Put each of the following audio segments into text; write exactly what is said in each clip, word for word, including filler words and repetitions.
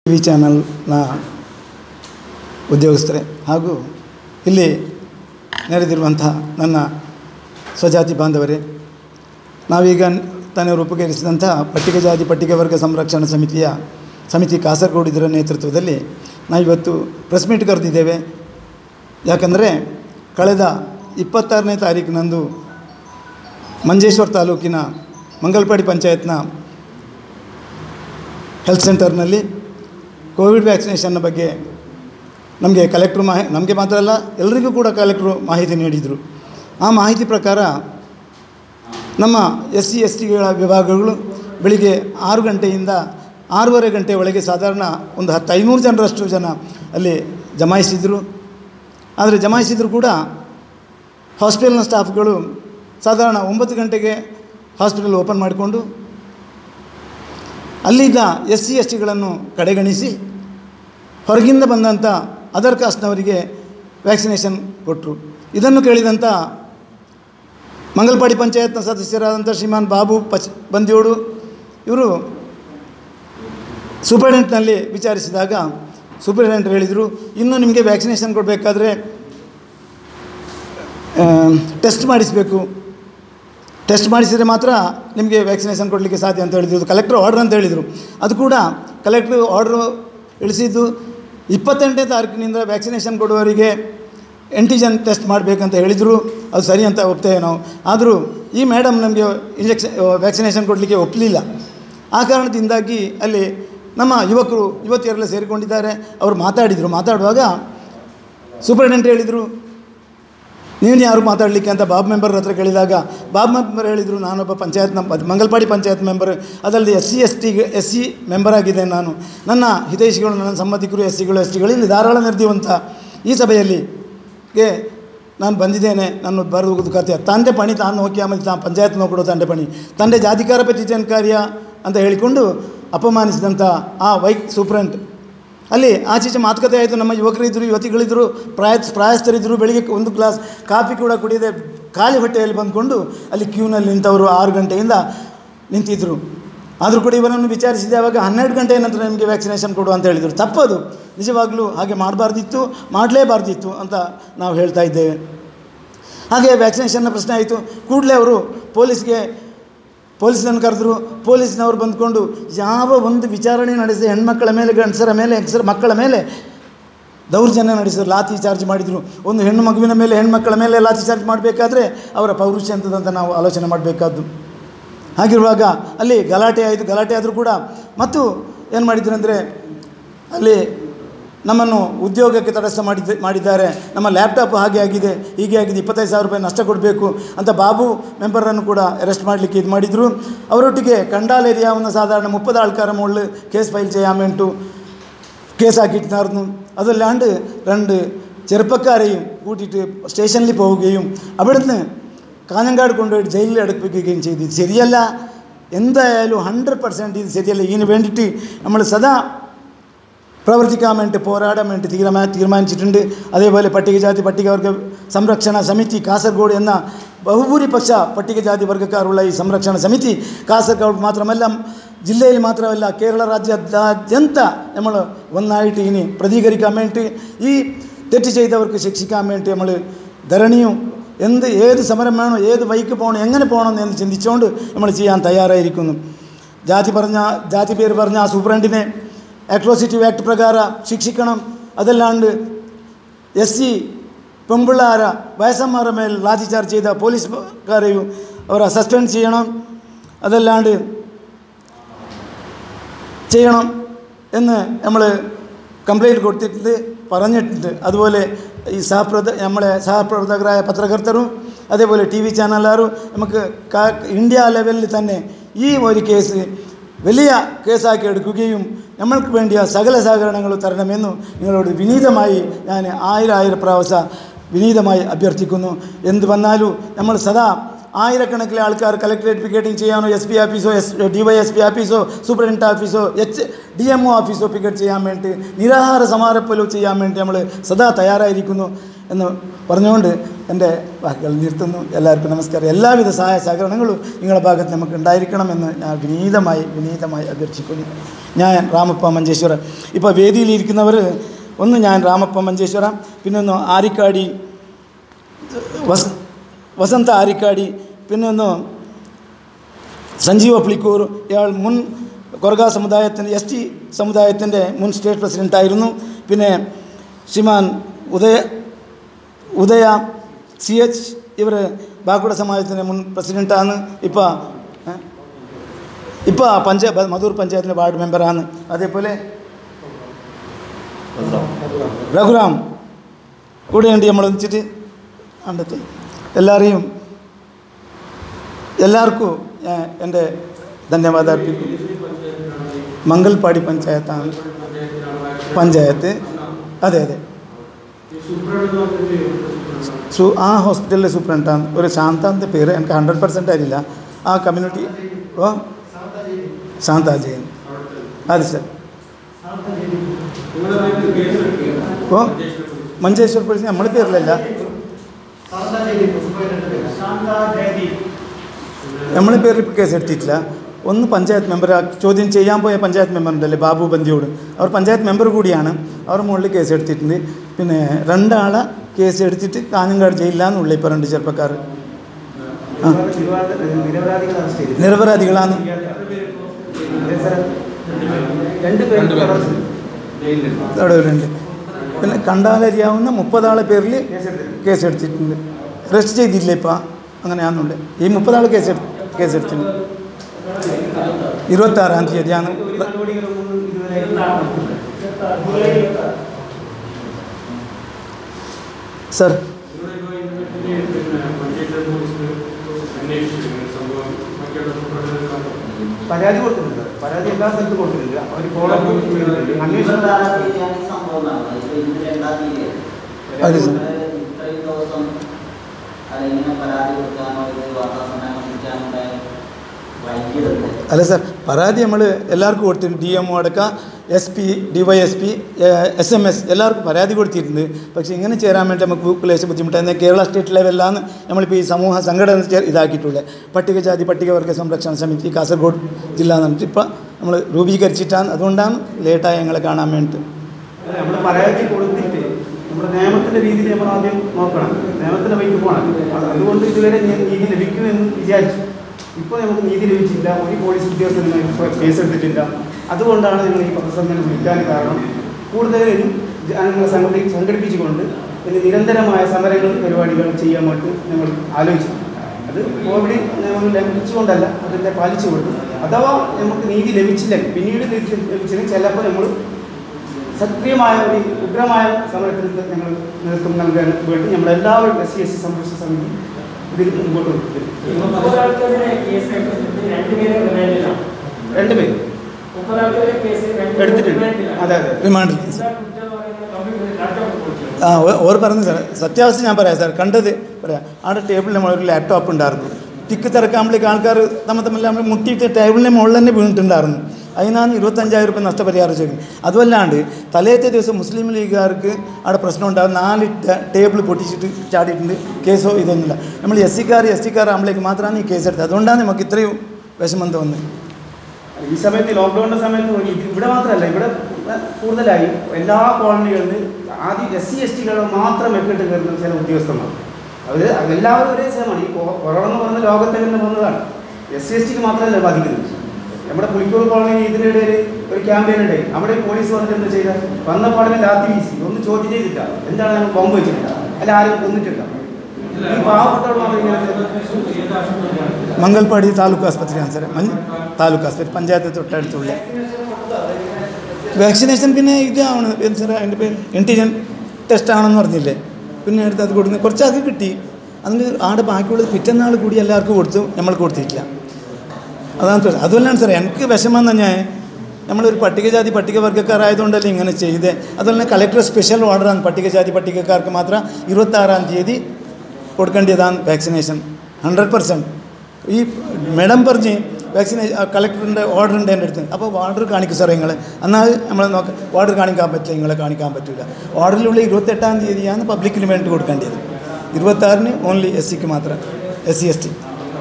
TV ಚಾನಲ್ನ ಉದ್ಯೋಗಸ್ಥರೇ ಹಾಗೂ ಇಲ್ಲಿ ನೆರೆದಿರುವಂತಹ ನನ್ನ ಸ್ವಜಾತಿ ಬಾಂಧವರೇ, ನಾವೀಗ ತಾನೇ ರೂಪುಗೇರಿಸಿದಂತಹ ಪಟ್ಟಿಕ ಜಾತಿ ಪಟ್ಟಿಕ ವರ್ಗ ಸಂರಕ್ಷಣಾ ಸಮಿತಿಯ ಸಮಿತಿ ಕಾಸರಗೋಡು ಇದರ ನೇತೃತ್ವದಲ್ಲಿ ನಾವಿವತ್ತು ಪ್ರೆಸ್ ಮೀಟ್ ಕರೆದಿದ್ದೇವೆ. ಯಾಕಂದರೆ ಕಳೆದ ಇಪ್ಪತ್ತಾರನೇ ತಾರೀಕಿನಂದು ಮಂಜೇಶ್ವರ ತಾಲೂಕಿನ ಮಂಗಲ್ಪಾಡಿ ಪಂಚಾಯತ್ನ ಹೆಲ್ತ್ ಸೆಂಟರ್ನಲ್ಲಿ ಕೋವಿಡ್ ವ್ಯಾಕ್ಸಿನೇಷನ್ನ ಬಗ್ಗೆ ನಮಗೆ ಕಲೆಕ್ಟ್ರು ಮಾಹಿ ನಮಗೆ ಮಾತ್ರ ಅಲ್ಲ ಎಲ್ಲರಿಗೂ ಕೂಡ ಕಲೆಕ್ಟ್ರು ಮಾಹಿತಿ ನೀಡಿದರು. ಆ ಮಾಹಿತಿ ಪ್ರಕಾರ ನಮ್ಮ ಎಸ್ ಸಿ ಎಸ್ ಟಿಗಳ ವಿಭಾಗಗಳು ಬೆಳಿಗ್ಗೆ ಆರು ಗಂಟೆಯಿಂದ ಆರೂವರೆ ಗಂಟೆ ಒಳಗೆ ಸಾಧಾರಣ ಒಂದು ಹತ್ತು ಐನೂರು ಜನರಷ್ಟು ಜನ ಅಲ್ಲಿ ಜಮಾಯಿಸಿದರು. ಆದರೆ ಜಮಾಯಿಸಿದರೂ ಕೂಡ ಹಾಸ್ಪಿಟಲ್ನ ಸ್ಟಾಫ್ಗಳು ಸಾಧಾರಣ ಒಂಬತ್ತು ಗಂಟೆಗೆ ಹಾಸ್ಪಿಟಲ್ ಓಪನ್ ಮಾಡಿಕೊಂಡು ಅಲ್ಲಿದ್ದ ಎಸ್ ಸಿ ಎಸ್ ಟಿಗಳನ್ನು ಕಡೆಗಣಿಸಿ ಹೊರಗಿಂದ ಬಂದಂಥ ಅದರ್ ಕಾಸ್ಟ್ನವರಿಗೆ ವ್ಯಾಕ್ಸಿನೇಷನ್ ಕೊಟ್ಟರು. ಇದನ್ನು ಕೇಳಿದಂಥ ಮಂಗಲ್ಪಾಡಿ ಪಂಚಾಯತ್ನ ಸದಸ್ಯರಾದಂಥ ಶ್ರೀಮಾನ್ ಬಾಬು ಪಚ್ ಬಂದಿಯೋಡು ಇವರು ಸೂಪರಿಂಟೆಂಡೆಂಟ್ನಲ್ಲಿ ವಿಚಾರಿಸಿದಾಗ ಸೂಪರಿಂಟೆಂಡೆಂಟ್ ಹೇಳಿದರು, ಇನ್ನು ನಿಮಗೆ ವ್ಯಾಕ್ಸಿನೇಷನ್ ಕೊಡಬೇಕಾದ್ರೆ ಟೆಸ್ಟ್ ಮಾಡಿಸಬೇಕು, ಟೆಸ್ಟ್ ಮಾಡಿಸಿದರೆ ಮಾತ್ರ ನಿಮಗೆ ವ್ಯಾಕ್ಸಿನೇಷನ್ ಕೊಡಲಿಕ್ಕೆ ಸಾಧ್ಯ ಅಂತ ಹೇಳಿದ್ರು. ಕಲೆಕ್ಟ್ರ್ ಆರ್ಡ್ರ್ ಅಂತ ಹೇಳಿದರು. ಅದು ಕೂಡ ಕಲೆಕ್ಟ್ರ್ ಆರ್ಡ್ರು ಇಳಿಸಿದ್ದು ಇಪ್ಪತ್ತೆಂಟನೇ ತಾರೀಕಿನಿಂದ ವ್ಯಾಕ್ಸಿನೇಷನ್ ಕೊಡುವವರಿಗೆ ಆ್ಯಂಟಿಜನ್ ಟೆಸ್ಟ್ ಮಾಡಬೇಕಂತ ಹೇಳಿದರು. ಅದು ಸರಿ ಅಂತ ಒಪ್ತೇವೆ ನಾವು. ಆದರೂ ಈ ಮೇಡಮ್ ನಮಗೆ ಇಂಜೆಕ್ಷನ್ ವ್ಯಾಕ್ಸಿನೇಷನ್ ಕೊಡಲಿಕ್ಕೆ ಒಪ್ಪಲಿಲ್ಲ. ಆ ಕಾರಣದಿಂದಾಗಿ ಅಲ್ಲಿ ನಮ್ಮ ಯುವಕರು ಯುವತಿಯರೆಲ್ಲ ಸೇರಿಕೊಂಡಿದ್ದಾರೆ. ಅವರು ಮಾತಾಡಿದರು. ಮಾತಾಡುವಾಗ ಸೂಪರಿಂಟೆಂಡೆಂಟ್ ಹೇಳಿದರು, ನೀನು ಯಾರು ಮಾತಾಡಲಿಕ್ಕೆ ಅಂತ ಬಾಬ್ ಮೆಂಬರ್ ಹತ್ರ ಕೇಳಿದಾಗ ಬಾಬ್ ಮೆಂಬರ್ ಹೇಳಿದರು, ನಾನೊಬ್ಬ ಪಂಚಾಯತ್ನ ಮಂಗಲ್ಪಾಡಿ ಪಂಚಾಯತ್ ಮೆಂಬರ್, ಅದಲ್ಲದೆ ಎಸ್ ಸಿ ಎಸ್ ಟಿಗೆ ಎಸ್ ಸಿ ಮೆಂಬರ್ ಆಗಿದ್ದೇನೆ ನಾನು. ನನ್ನ ಹಿತೈಷಿಗಳು ನನ್ನ ಸಂಬಂಧಿಕರು ಎಸ್ ಸಿಗಳು ಎಸ್ ಟಿಗಳು ಇಲ್ಲಿ ಧಾರಾಳ ನೆರೆದಿರುವಂಥ ಈ ಸಭೆಯಲ್ಲಿ ಗೆ ನಾನು ಬಂದಿದ್ದೇನೆ. ನಾನು ಬರೋದು ಕಥೆ ತಂದೆ ಪಣಿ ತಾನು ನೋಕಿ ಆಮೇಲೆ ತಾನು ಪಂಚಾಯತ್ ನೋಕೊಡೋ ತಂದೆ ಪಣಿ ತಂದೆ ಜಾತಿಕಾರ ಪತಿ ಕಾರ್ಯ ಅಂತ ಹೇಳಿಕೊಂಡು ಅಪಮಾನಿಸಿದಂಥ ಆ ವೈಕ್ ಸೂಪ್ರೆಂಟ್ ಅಲ್ಲಿ ಆಚೀಚೆ ಮಾತುಕತೆ ಆಯಿತು. ನಮ್ಮ ಯುವಕರಿದ್ದರು, ಯುವತಿಗಳಿದ್ದರು, ಪ್ರಾಯ ಪ್ರಾಯಸ್ಥರಿದ್ದರು. ಬೆಳಿಗ್ಗೆ ಒಂದು ಗ್ಲಾಸ್ ಕಾಫಿ ಕೂಡ ಕುಡಿಯದೆ ಖಾಲಿ ಹೊಟ್ಟೆಯಲ್ಲಿ ಬಂದುಕೊಂಡು ಅಲ್ಲಿ ಕ್ಯೂನಲ್ಲಿ ನಿಂತವರು ಆರು ಗಂಟೆಯಿಂದ ನಿಂತಿದ್ದರು. ಆದರೂ ಕೂಡ ಇವರನ್ನು ವಿಚಾರಿಸಿದೆ. ಆವಾಗ ಹನ್ನೆರಡು ಗಂಟೆಯ ನಂತರ ನಿಮಗೆ ವ್ಯಾಕ್ಸಿನೇಷನ್ ಕೊಡು ಅಂತ ಹೇಳಿದರು. ತಪ್ಪದು, ನಿಜವಾಗಲೂ ಹಾಗೆ ಮಾಡಬಾರ್ದಿತ್ತು, ಮಾಡಲೇಬಾರ್ದಿತ್ತು ಅಂತ ನಾವು ಹೇಳ್ತಾ ಇದ್ದೇವೆ. ಹಾಗೆ ವ್ಯಾಕ್ಸಿನೇಷನ್ನ ಪ್ರಶ್ನೆ ಆಯಿತು. ಕೂಡಲೇ ಅವರು ಪೊಲೀಸ್ಗೆ ಪೊಲೀಸನ್ನು ಕರೆದ್ರು. ಪೊಲೀಸ್ನವರು ಬಂದುಕೊಂಡು ಯಾವ ಒಂದು ವಿಚಾರಣೆ ನಡೆಸಿ ಹೆಣ್ಮಕ್ಕಳ ಮೇಲೆ, ಗಂಡಸರ ಮೇಲೆ, ಹೆಂಗಸರ ಮಕ್ಕಳ ಮೇಲೆ ದೌರ್ಜನ್ಯ ನಡೆಸಿದ್ರು, ಲಾಠಿ ಚಾರ್ಜ್ ಮಾಡಿದರು. ಒಂದು ಹೆಣ್ಣು ಮಗುವಿನ ಮೇಲೆ, ಹೆಣ್ಮಕ್ಕಳ ಮೇಲೆ ಲಾಠಿ ಚಾರ್ಜ್ ಮಾಡಬೇಕಾದ್ರೆ ಅವರ ಪೌರುಷ ಅಂತದಂತ ನಾವು ಆಲೋಚನೆ ಮಾಡಬೇಕಾದ್ದು. ಹಾಗಿರುವಾಗ ಅಲ್ಲಿ ಗಲಾಟೆ ಆಯಿತು. ಗಲಾಟೆ ಆದರೂ ಕೂಡ ಮತ್ತು ಏನು ಮಾಡಿದ್ರು ಅಂದರೆ ಅಲ್ಲಿ ನಮ್ಮನ್ನು ಉದ್ಯೋಗಕ್ಕೆ ತಟಸ್ಥ ಮಾಡಿದ್ದ ಮಾಡಿದ್ದಾರೆ. ನಮ್ಮ ಲ್ಯಾಪ್ಟಾಪ್ ಹಾಗೆ ಆಗಿದೆ, ಹೀಗೆ ಆಗಿದೆ, ಇಪ್ಪತ್ತೈದು ಸಾವಿರ ರೂಪಾಯಿ ನಷ್ಟ ಕೊಡಬೇಕು ಅಂತ ಬಾಬು ಮೆಂಬರನ್ನು ಕೂಡ ಅರೆಸ್ಟ್ ಮಾಡಲಿಕ್ಕೆ ಇದು ಮಾಡಿದರು. ಅವರೊಟ್ಟಿಗೆ ಕಂಡಾಲ್ ಏರಿಯಾವನ್ನು സാധാരണ മുപ്പത് ആൾക്കാരെ മുകളിൽ കേസ് ഫയൽ ചെയ്യാൻ വേണ്ടി കേസാക്കിയിട്ടുണ്ടായിരുന്നു. അതല്ലാണ്ട് രണ്ട് ചെറുപ്പക്കാരെയും കൂട്ടിയിട്ട് സ്റ്റേഷനിൽ പോവുകയും അവിടുന്ന് കാഞ്ഞങ്ങാട് കൊണ്ടുപോയി ജയിലിൽ അടപ്പിക്കുകയും ചെയ്തു. ഇത് ശരിയല്ല. എന്തായാലും ഹൺഡ്രഡ് പെർസെൻറ്റ് ഇത് ശരിയല്ല. ഇതിന് വേണ്ടിയിട്ട് നമ്മൾ സദാ പ്രവർത്തിക്കാൻ വേണ്ടി പോരാടാൻ വേണ്ടി തീരുമാ തീരുമാനിച്ചിട്ടുണ്ട്. അതേപോലെ പട്ടികജാതി പട്ടികവർഗ സംരക്ഷണ സമിതി കാസർഗോഡ് എന്ന ബഹുഭൂരിപക്ഷ പട്ടികജാതി വർഗ്ഗക്കാരുള്ള ഈ സംരക്ഷണ സമിതി കാസർഗോഡ് മാത്രമല്ല, ജില്ലയിൽ മാത്രമല്ല, കേരള രാജ്യാദ്യന്ത നമ്മൾ ഒന്നായിട്ട് ഇനി പ്രതികരിക്കാൻ വേണ്ടി ഈ തെറ്റ് ചെയ്തവർക്ക് ശിക്ഷിക്കാൻ വേണ്ടി നമ്മൾ ധരണിയും എന്ത് ഏത് സമരം വേണോ, ഏത് വഴിക്ക് പോകണം, എങ്ങനെ പോകണം എന്ന് ചിന്തിച്ചുകൊണ്ട് നമ്മൾ ചെയ്യാൻ തയ്യാറായിരിക്കുന്നു. ജാതി പറഞ്ഞ ജാതി പേര് പറഞ്ഞ ആ സൂപ്രണ്ടിനെ ಅಟ್ರೋಸಿಟಿ ಆ್ಯಕ್ಟ್ ಪ್ರಕಾರ ಶಿಕ್ಷಿക്കണം. ಅದಲ್ಲಾಂಡ್ ಎಸ್ ಸಿ പെമ്പിള്ളാര വയസ്സന്മാരുടെ മേൽ ലാത്തി ചാർജ് ചെയ്ത പോലീസുകാരെയും അവരെ സസ്പെൻഡ് ചെയ്യണം. അതല്ലാണ്ട് ചെയ്യണം എന്ന് നമ്മൾ കംപ്ലയിൻറ്റ് കൊടുത്തിട്ടുണ്ട്, പറഞ്ഞിട്ടുണ്ട്. അതുപോലെ ഈ സഹപ്രവർത്ത നമ്മളെ സഹപ്രവർത്തകരായ പത്രകർത്തരും അതേപോലെ ടി വി ചാനലുകാരും നമുക്ക് ഇന്ത്യ ലെവലിൽ തന്നെ ഈ ഒരു കേസ് വലിയ കേസാക്കി എടുക്കുകയും നമ്മൾക്ക് വേണ്ടിയ സകല സഹകരണങ്ങളും തരണമെന്നും നിങ്ങളോട് വിനീതമായി ഞാൻ ആയിരം ആയിരം പ്രാവശ്യം വിനീതമായി അഭ്യർത്ഥിക്കുന്നു. എന്ത് വന്നാലും നമ്മൾ സദാ ആയിരക്കണക്കിന് ആൾക്കാർ കളക്ടറേറ്റ് പിക്കറ്റിംഗ് ചെയ്യാനോ, എസ് പി ഓഫീസോ, S D Y S P ഓഫീസോ, സൂപ്രണ്ടന്റ് ഓഫീസോ, എച്ച് ഡി എം ഒ ഓഫീസോ പിക്കറ്റ് ചെയ്യാൻ വേണ്ടി, നിരാഹാര സമാരപ്പലോ ചെയ്യാൻ വേണ്ടി നമ്മൾ സദാ തയ്യാറായിരിക്കുന്നു. എന്ന് പറഞ്ഞുകൊണ്ട് എൻ്റെ വാക്കുകൾ നിർത്തുന്നു. എല്ലാവർക്കും നമസ്കാരം. എല്ലാവിധ സഹായ സഹകരണങ്ങളും നിങ്ങളുടെ ഭാഗത്ത് നമുക്ക് ഉണ്ടായിരിക്കണമെന്ന് ഞാൻ വിനീതമായി വിനീതമായി അഭ്യർത്ഥിക്കുന്നു. ഞാൻ രാമപ്പ മഞ്ചേശ്വരൻ. ഇപ്പോൾ വേദിയിലിരിക്കുന്നവർ ഒന്ന് ഞാൻ രാമപ്പ മഞ്ചേശ്വര, പിന്നെ ഒന്ന് ആരിക്കാടി വസ വസന്ത ആരിക്കാടി, പിന്നെ ഒന്ന് സഞ്ജീവ പുളിക്കൂർ. ഇയാൾ മുൻ കൊറഗ സമുദായത്തിൻ്റെ എസ് ടി സമുദായത്തിൻ്റെ മുൻ സ്റ്റേറ്റ് പ്രസിഡൻ്റായിരുന്നു. പിന്നെ ശ്രീമാൻ ഉദയ ഉദയ സി എച്ച്, ഇവർ ബാക്കുട സമാജത്തിൻ്റെ മുൻ പ്രസിഡൻ്റാണ്. ഇപ്പോൾ ഇപ്പോൾ പഞ്ചായത്ത് മധൂർ പഞ്ചായത്തിൻ്റെ വാർഡ് മെമ്പറാണ്. അതേപോലെ രഘുറാം കൂടെയുണ്ട്. നമ്മൾ ഒന്നിച്ചിട്ട് കണ്ടെത്തി എല്ലാവരെയും എല്ലാവർക്കും എൻ്റെ ധന്യവാദം അർപ്പിക്കും. മംഗൽപാടി പഞ്ചായത്താണ് പഞ്ചായത്ത്. അതെ അതെ സു ആ ഹോസ്പിറ്റലിലെ സൂപ്രണ്ടാണ്. ഒരു ശാന്താൻ്റെ പേര് എനിക്ക് ഹൺഡ്രഡ് പെർസെൻ്റ് അറിയില്ല. ആ കമ്മ്യൂണിറ്റി ഓ ശാന്ത ജയൻ. അതെ സർ. ഓ മഞ്ചേശ്വർ പോലീസ് നമ്മളെ പേരിലല്ല, നമ്മളെ പേരിൽ ഇപ്പോൾ കേസ് എടുത്തിട്ടില്ല. ഒന്ന് പഞ്ചായത്ത് മെമ്പർ ചോദ്യം ചെയ്യാൻ പോയ പഞ്ചായത്ത് മെമ്പറുണ്ടല്ലേ ബാബു ബന്ദിയോട്, അവർ പഞ്ചായത്ത് മെമ്പർ കൂടിയാണ്. അവർ മുകളിൽ കേസ് എടുത്തിട്ടുണ്ട്. പിന്നെ രണ്ടാളെ കേസ് എടുത്തിട്ട് കാഞ്ഞങ്ങാട് ജയിലിലാണെന്നുള്ള ഇപ്പോൾ രണ്ട് ചെറുപ്പക്കാർ ആ നിരപരാധികളാണ്. അവിടെ വരുന്നുണ്ട്. പിന്നെ കണ്ടാലറിയാവുന്ന മുപ്പതാളെ പേരിൽ കേസ് എടുത്തിട്ടുണ്ട്. അറസ്റ്റ് ചെയ്തില്ല ഇപ്പം, അങ്ങനെയാണെന്നുണ്ട്. ഈ മുപ്പതാൾ കേസ് കേസെടുത്തിട്ടുണ്ട്. ഇരുപത്താറാം തീയതിയാണ് സർ. പരാതി കൊടുത്തിട്ടുണ്ട്. പരാതി എല്ലാ സ്ഥലത്തും കൊടുത്തിട്ടുണ്ട്. അവർ ഫോളോ അന്വേഷണം അതെ സർ. അല്ല സാർ, പരാതി നമ്മൾ എല്ലാവർക്കും കൊടുത്തിട്ടുണ്ട്. ഡി എം ഒ അടക്കം S P D Y S P S M S എല്ലാവർക്കും പരാതി കൊടുത്തിട്ടുണ്ട്. പക്ഷേ ഇങ്ങനെ ചേരാൻ വേണ്ടി നമുക്ക് ക്ലേശ ബുദ്ധിമുട്ടായിരുന്നു. കേരള സ്റ്റേറ്റ് ലെവലിലാണ് നമ്മളിപ്പോൾ ഈ സമൂഹ സംഘടന ഇതാക്കിയിട്ടുള്ളത്. പട്ടികജാതി പട്ടികവർഗ സംരക്ഷണ സമിതി കാസർഗോഡ് ജില്ല എന്ന് പറഞ്ഞിട്ട് ഇപ്പോൾ നമ്മൾ രൂപീകരിച്ചിട്ടാണ്. അതുകൊണ്ടാണ് ലേറ്റായി ഞങ്ങളെ കാണാൻ വേണ്ടിയിട്ട്. നമ്മൾ പരാതി കൊടുത്തിട്ട് നമ്മുടെ നിയമത്തിൻ്റെ രീതിയിൽ നമ്മൾ ആദ്യം നോക്കണം, നിയമത്തിൻ്റെ വഴിക്ക് പോകണം. അതുകൊണ്ട് ഇതുവരെ നീതി ലഭിക്കുമെന്ന് വിചാരിച്ചു. ഇപ്പോൾ നമുക്ക് നീതി ലഭിച്ചില്ല. ഒരു പോലീസ് ഉദ്യോഗസ്ഥന് ഇപ്പോൾ കേസെടുത്തിട്ടില്ല. അതുകൊണ്ടാണ് ഞങ്ങൾ ഈ പത്രസമ്മേളനം വിളിക്കാൻ കാരണം. കൂടുതലും ജനങ്ങളെ സംഘടി സംഘടിപ്പിച്ചുകൊണ്ട് പിന്നെ നിരന്തരമായ സമരങ്ങൾ പരിപാടികൾ ചെയ്യാൻ വേണ്ടി ഞങ്ങൾ ആലോചിച്ചു. അത് കോവിഡ് നിയമങ്ങൾ ലഭിച്ചുകൊണ്ടല്ല, അതിൻ്റെ പാലിച്ചുകൊണ്ട്. അഥവാ നമുക്ക് നീതി ലഭിച്ചില്ലെങ്കിൽ പിന്നീട് നീതി ലഭിച്ചില്ലെങ്കിൽ ചിലപ്പോൾ നമ്മൾ സക്രിയമായ ഒരു ഉഗ്രമായ സമരത്തിൽ ഞങ്ങൾ നേതൃത്വം നൽകാൻ വേണ്ടി നമ്മളെല്ലാവരും എസ് സി എസ് സി സംരക്ഷണ സമിതി ഇതിൽ മുമ്പോട്ട് രണ്ടുപേരും എടുത്തിട്ടുണ്ട്. അതെ അതെ റിമാൻഡിൽ ആ ഓർ പറഞ്ഞു സാർ. സത്യാവസ്ഥ ഞാൻ പറയാം സാർ. കണ്ടത് പറയാം. അവിടെ ടേബിളിൽ നമ്മൾ ഒരു ലാപ്ടോപ്പ് ഉണ്ടായിരുന്നു. ടിക്ക് തിരക്കാകുമ്പോഴേക്ക് ആൾക്കാർ തമ്മിൽ തമ്മിൽ നമ്മൾ മുട്ടിയിട്ട് ടേബിളിൻ്റെ മുകളിൽ തന്നെ വീണിട്ടുണ്ടായിരുന്നു. അതിനാണ് ഇരുപത്തഞ്ചായിരം രൂപ നഷ്ടപരിഹാരം ചോദിക്കും. അതുമല്ലാണ്ട് തലേത്തെ ദിവസം മുസ്ലിം ലീഗുകാർക്ക് അവിടെ പ്രശ്നം ഉണ്ടാകും. നാല് ടേബിൾ പൊട്ടിച്ചിട്ട് ചാടിയിട്ടുണ്ട്. കേസോ ഇതൊന്നുമില്ല. നമ്മൾ എസ് സിക്കാർ എസ് ടിക്കാർ ആകുമ്പോഴേക്ക് മാത്രമാണ് ഈ കേസെടുത്തത്. അതുകൊണ്ടാണ് നമുക്ക് ഇത്രയും വിഷമം തോന്നുന്നത്. ഈ സമയത്ത് ലോക്ക്ഡൗണിൻ്റെ സമയത്ത് ഇവിടെ മാത്രമല്ല, ഇവിടെ കൂടുതലായി എല്ലാ കോളനികളിലും ആദ്യം എസ് സി എസ് ടികൾ മാത്രം എക്കിട്ട് കയറുന്ന ചില ഉദ്യോഗസ്ഥന്മാർ. അവർ എല്ലാവരും ഒരേ സമയമാണ്. ഈ കൊറോണ എന്ന് പറഞ്ഞ ലോകത്തിൽ നിന്ന് വന്നതാണ്. എസ് സി എസ് ടിക്ക് മാത്രമല്ല ബാധിക്കുന്നത്. നമ്മുടെ പുളിക്കൂർ കോളനി ഇതിനിടയിൽ ഒരു ക്യാമ്പയിൻ ഉണ്ടായി. അവിടെ പോലീസ് വന്നിട്ട് എന്താ ചെയ്താൽ വന്ന പാടിനെ ലാത്തി വീസി ഒന്ന് ചോദ്യം ചെയ്തില്ല. എന്താണ് ഞങ്ങൾ ബോംബ് വെച്ചിട്ടില്ല, അല്ല ആരും കൊന്നിട്ടില്ല. ഈ പാവപ്പെട്ടവർ മാത്രം ഇങ്ങനെ മംഗൽപാടി താലൂക്ക് ആസ്പത്രിയാണ് സാറേ. താലൂക്ക് ആസ്പത്രി പഞ്ചായത്ത് തൊട്ടടുത്തുള്ള വാക്സിനേഷൻ. പിന്നെ ഇതാണ് സാറേ അതിൻ്റെ പേര് എൻറ്റിജൻ ടെസ്റ്റ് ആണെന്ന് പറഞ്ഞില്ലേ. പിന്നെ അടുത്ത് അത് കൊടുക്കുന്നത് കുറച്ചൊക്കെ കിട്ടി. അതിന് ആടെ ബാക്കിയുള്ളത് പിറ്റന്നാൾ കൂടി എല്ലാവർക്കും കൊടുത്തു, നമ്മൾ കൊടുത്തിട്ടില്ല. അതാണ് സാർ. അതുപോലെയാണ് സാറേ എനിക്ക് വിഷമം തന്നെ. നമ്മളൊരു പട്ടികജാതി പട്ടികവർഗ്ഗക്കാരായതുകൊണ്ടല്ലേ ഇങ്ങനെ ചെയ്തേ. അതുപോലെ തന്നെ കളക്ടർ സ്പെഷ്യൽ ഓർഡറാണ് പട്ടികജാതി പട്ടികക്കാർക്ക് മാത്രം ഇരുപത്താറാം തീയതി കൊടുക്കേണ്ടതാണ് വാക്സിനേഷൻ ഹൺഡ്രഡ് പെർസെൻറ്റ്. ഈ മേഡം പറഞ്ഞ് വാക്സിനേഷൻ കളക്ടറിൻ്റെ ഓർഡർ ഉണ്ട് എൻ്റെ അടുത്ത്. അപ്പോൾ ഓർഡർ കാണിക്കും സാറേ നിങ്ങൾ, എന്നാൽ നമ്മൾ നോക്കാം. ഓർഡർ കാണിക്കാൻ പറ്റില്ല, നിങ്ങളെ കാണിക്കാൻ പറ്റില്ല. ഓർഡറിലുള്ള ഇരുപത്തെട്ടാം തീയതിയാണ് പബ്ലിക്കിന് വേണ്ടി കൊടുക്കേണ്ടത്. ഇരുപത്താറിന് ഓൺലി എസ് സിക്ക് മാത്രം, എസ് സി എസ് ടി.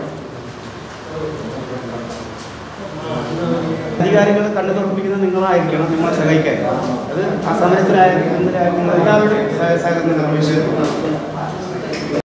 അധികാരികൾ കണ്ണു തുറപ്പിക്കുന്നത് നിങ്ങളായിരിക്കണം, നിങ്ങളെ സഹായിക്കാൻ. അത് ആ സമരത്തിലായിരിക്കും എല്ലാവരുടെയും സഹകരണം.